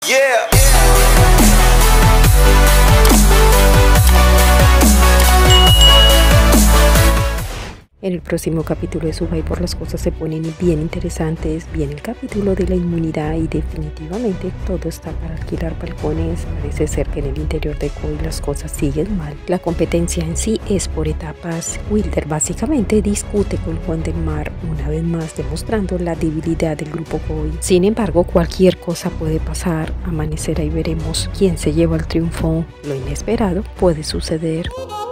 Yeah. En el próximo capítulo de Survivor las cosas se ponen bien interesantes. Viene el capítulo de la inmunidad y definitivamente todo está para alquilar balcones. Parece ser que en el interior de Cory las cosas siguen mal. La competencia en sí es por etapas. Wilder básicamente discute con Juan del Mar, una vez más demostrando la debilidad del grupo Cory. Sin embargo, cualquier cosa puede pasar. Amanecerá y veremos quién se lleva el triunfo. Lo inesperado puede suceder.